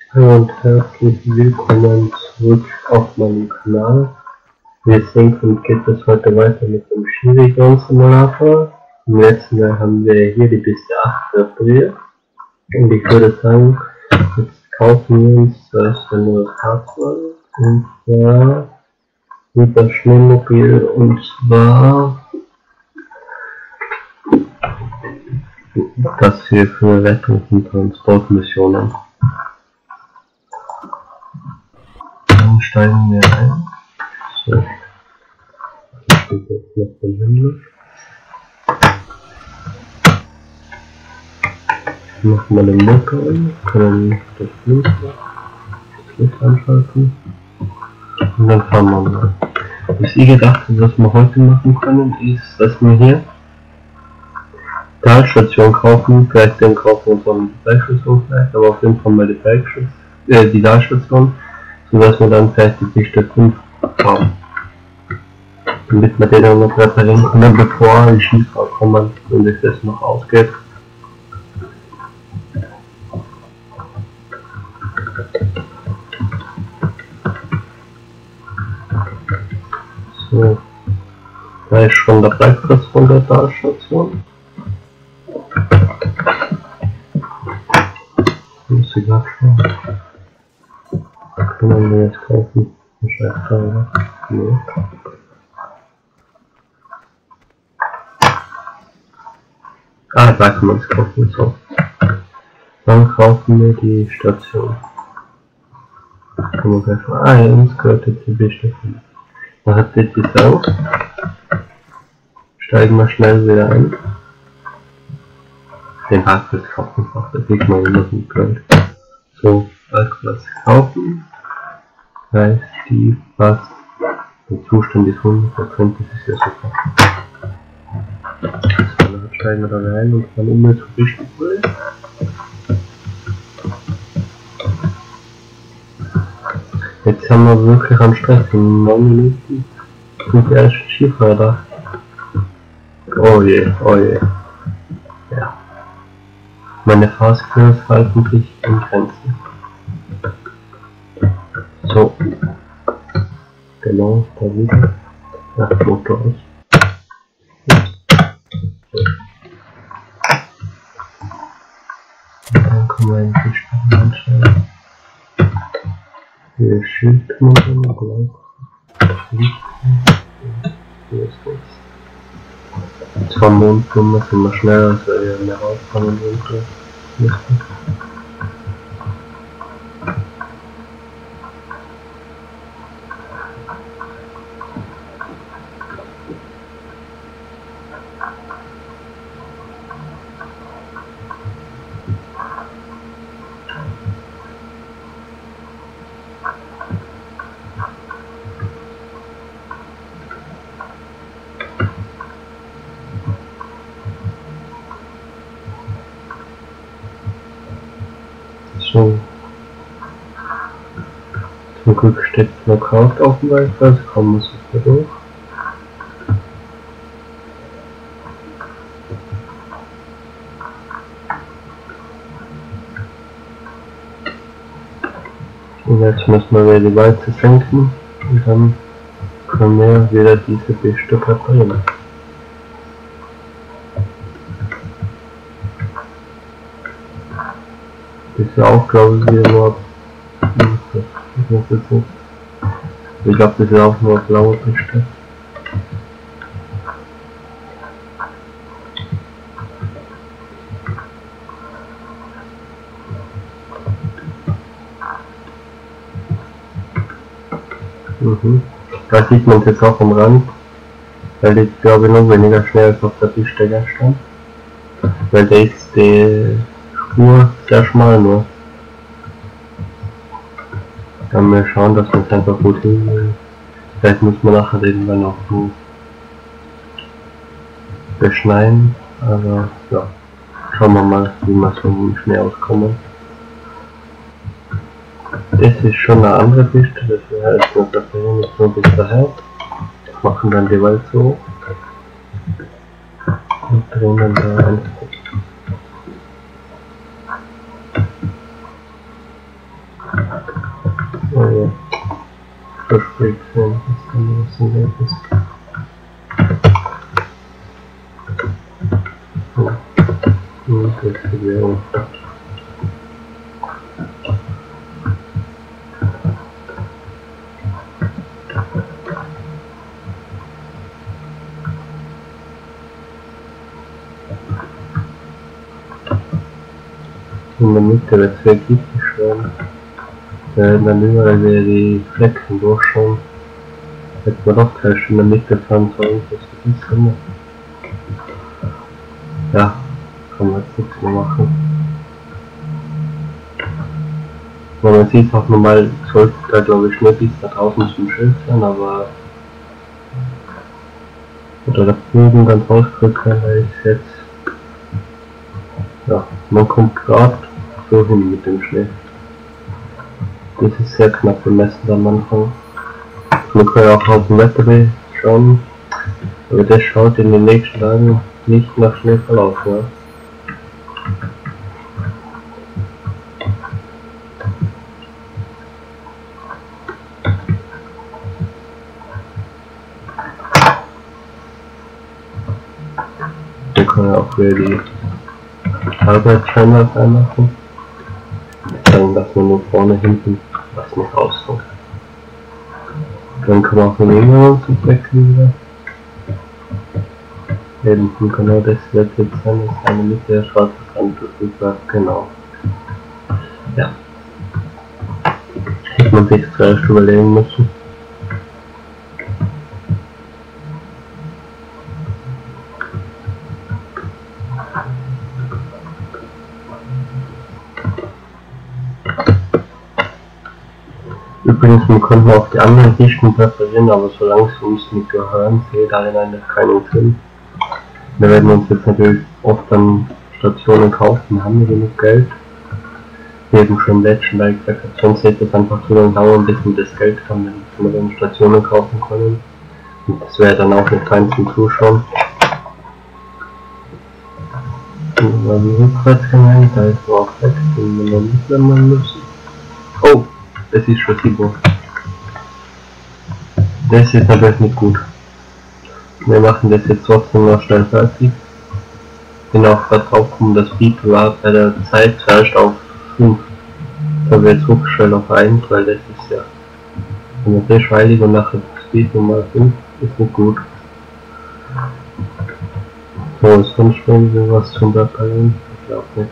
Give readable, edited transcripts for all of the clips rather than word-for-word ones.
Hallo und herzlich willkommen zurück auf meinem Kanal. Wie ihr sehen könnt, geht es heute weiter mit dem Skiregion-Simulator. Im letzten Mal haben wir hier die Piste 8 repariert. Und ich würde sagen, jetzt kaufen wir uns zuerst ein neues Fahrzeug. Und zwar über Schneemobil, und zwar das hier für Rettung und Transportmissionen. Dann steigen wir ein. So, das steht jetzt noch von Himmel. Machen wir den Motor an, können das Licht anschalten und dann fahren wir mal. Was ich gedacht habe, was wir heute machen können, ist, dass wir hier Talstation kaufen, vielleicht den kaufen wir uns auch die Talstation vielleicht, aber auf jeden Fall mal die Talstation, sodass wir dann vielleicht die Piste 5 fahren. Damit wir den dann noch reparieren können, bevor die Skifahrer kommen, wenn sich das noch ausgeht. So, da ist schon der Parkplatz von der Talstation. Muss ich gerade schauen. Können wir jetzt kaufen? Wahrscheinlich da, oder? Nee. Ah, da kann man es kaufen, so. Dann kaufen wir die Station. Kann man gleich mal, ja, uns gehört jetzt die Piste 5. Was hat jetzt die Sau? Steigen wir schnell wieder ein. Den Parkplatz kaufen, da kriegt man immer gut Geld. So, Parkplatz kaufen. Heißt die was? Der Zustand ist 100%, das ist ja super. So, dann steigen wir da rein und fahren immer zur Piste. Jetzt haben wir wirklich einen Stress. In 9 Minuten sind die ersten Skifahrer da. Oh je, oh je. Ja. Meine Fahrskills halten sich in Grenzen. So. Genau, da wieder. Ja, Motor aus. So. Und dann können wir in die Piste einstellen. Hier ist Schildmotor, blau. Hier ist das. Jetzt vom Mond kommen sind wir schneller, als wir mehr rauskommen runter. So. Zum Glück steht Knockout auf dem Waldplatz, kommen wir super durch. Und jetzt müssen wir wieder die Walze senken und dann können wir wieder diese Piste reparieren. Das ist ja auch, glaube ich, wieder nur. Ich glaube, das ist auch nur blaue Piste. Da sieht man es jetzt auch am Rand, weil die, glaube ich, noch weniger schnell als auf der Piste gestern. Weil da ist die Spur sehr schmal nur. Dann wir schauen, dass wir es einfach gut hin. Vielleicht muss man nachher irgendwann auch gut beschneiden, aber ja, schauen wir mal, wie wir so im Schnee auskommen. Das ist schon eine andere Piste, das wäre jetzt noch reparieren, jetzt nur bis daher. Machen dann die Wald so und drehen dann da rein. bisschen wert ist. Ja. Und das ist die Währung. In der Mitte wird es sehr giftig werden. Da werden dann überall wieder die Flecken durchschauen. Hätten wir doch gleich in der Mitte fahren sollen, das ist drin. Ja, kann man jetzt nichts mehr machen. Weil man sieht auch normal, sollte da glaube ich nicht bis da draußen zum Schild sein, aber oder der Bogen dann rausdrücken, da ist jetzt ja, man kommt gerade so hin mit dem Schnee. Das ist sehr knapp bemessen am Anfang. Man kann ja auch auf dem Wetter schauen, aber das schaut in den nächsten Tagen nicht nach Schneeverlauf, ja. Man kann ja auch wieder die Arbeitsscheinwerfer reinmachen. Dann dass man nur vorne hinten was nicht rauskommt. Dann kann man auch den Inneren zum Flecken wieder. Eben, genau das wird jetzt sein, dass eine Mitte der schwarze Rand drüber, genau. Ja. Hätte man sich zuerst überlegen müssen. Übrigens, wir konnten auch die anderen Richtungen präferieren, aber solange sie uns nicht gehören, sehe darin eigentlich keinen Sinn. Wir werden uns jetzt natürlich oft dann Stationen kaufen, haben wir genug Geld. Wie eben schon im letzten Teil gesagt habe, sonst hätte es einfach zu lange dauern, bis wir das Geld haben, wenn wir dann Stationen kaufen können. Und das wäre dann auch nicht rein zum Zuschauen. Weil die Rückwärtsgang, da ist auch weg, den wir noch nicht lernen müssen. Oh! Das ist schon 7 Uhr. Das ist natürlich nicht gut. Wir machen das jetzt trotzdem noch schnell fertig. Bin auch gerade drauf gekommen, das Beat war bei der Zeit zuerst auf 5. Da habe ich jetzt hochgestellt auf 1, weil das ist ja, wenn man das schweilig und nachher das Beat nochmal 5, ist nicht gut. So, ist sonst irgendwie was zum Reparieren? Ich glaube nicht.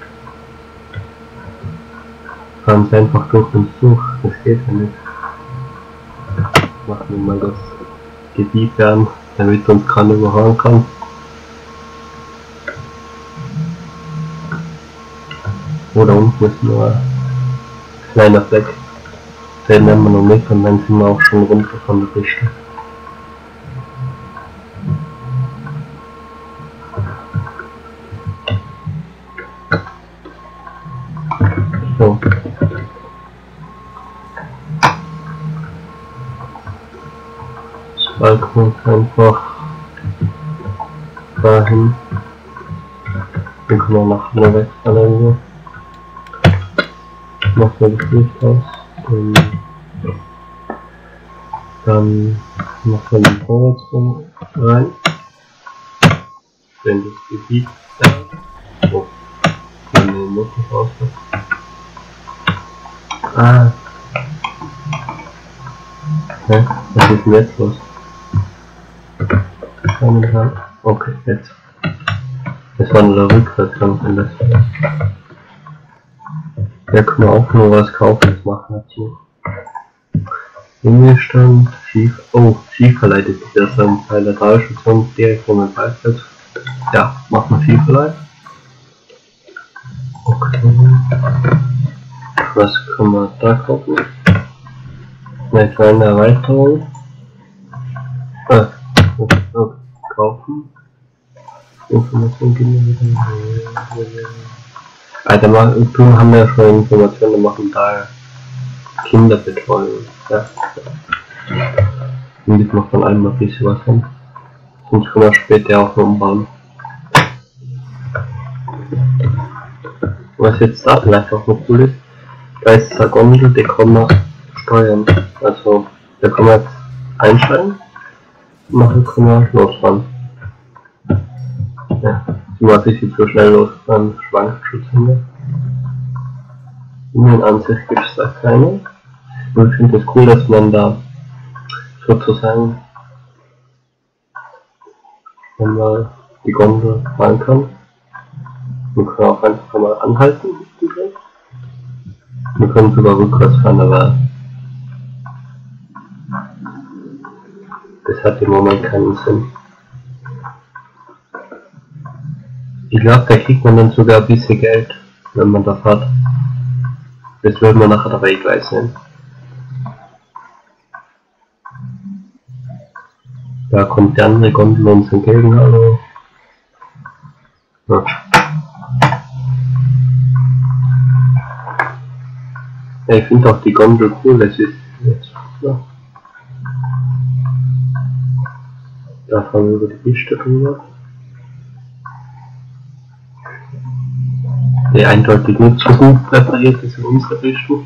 Fahren sie einfach durch uns durch, das geht ja nicht. Machen wir mal das Gebiet an, damit uns keiner überhauen kann. Oder unten ist nur ein kleiner Fleck. Den nehmen wir noch mit und dann sind wir auch schon runter von der Piste. So. Das Balkon einfach dahin. Dann können wir nachher noch wegfahren. Machen wir das Licht aus. Und dann machen wir den Vorwärtsgang rein. Wenn das Gebiet da ist. So. Wenn wir den Motor raus haben. Ah. Hä? Was ist denn jetzt los? Okay, jetzt. Das war nur der Rückwärtsgang von das. Da können wir auch nur was kaufen, das machen wir dazu. Innenstand, Skiverleitet ist das ein Teil der Talstation direkt vor dem Parkplatz. Ja, machen wir Skiverleit. Okay. Was können wir da kaufen? Eine kleine Erweiterung. Kaufen. Information generieren. Alter, du haben ja schon Informationen, machen da Kinderbetreuung. Ja. Und ich mache von allem ein bisschen was hin. Sonst können wir später auch noch umbauen. Was jetzt da vielleicht auch noch cool ist, da ist eine Gondel, die kann man steuern. Also, da kann man jetzt einstellen machen können wir losfahren. Ja, so was ich jetzt so schnell losfahren, Schwankschutzhunde. In Ansicht gibt es da keine. Und ich finde es cool, dass man da sozusagen, wenn man die Gondel fahren kann, man kann auch einfach mal anhalten. Wir können sogar rückwärts fahren, aber das hat im Moment keinen Sinn. Ich glaube, da kriegt man dann sogar ein bisschen Geld, wenn man das hat. Das werden wir nachher dabei gleich sehen. Da kommt die andere Gondel uns entgegen, also. Ja. Ja, ich finde auch die Gondel cool, das ist jetzt. Ja. Da fahren wir über die Piste drüber. Die eindeutig nicht so gut präpariert ist in unserer Richtung.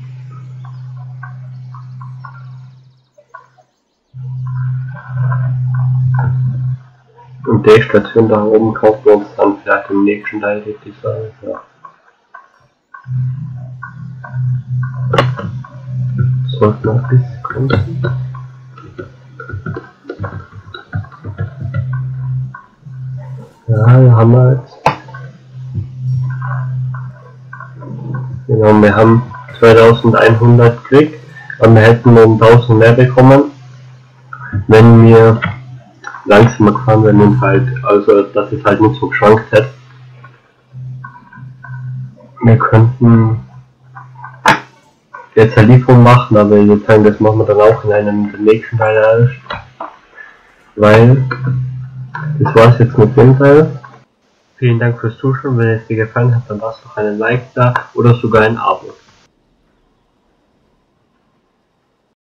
Und die Station da oben kaufen wir uns dann vielleicht im nächsten Teil, würde ich sagen. Ja. Sollten wir ein bisschen bremsen. Ja, wir haben wir jetzt. Genau, wir haben 2100 gekriegt, aber wir hätten noch 1000 mehr bekommen, wenn wir langsamer gefahren wären und halt, also dass es halt nicht so geschwankt hätte. Wir könnten jetzt eine Lieferung machen, aber ich würde sagen, das machen wir dann auch in einem der nächsten Teile erst, weil das war's jetzt mit dem Teil. Vielen Dank fürs Zuschauen, wenn es dir gefallen hat, dann lasst doch einen Like da oder sogar ein Abo.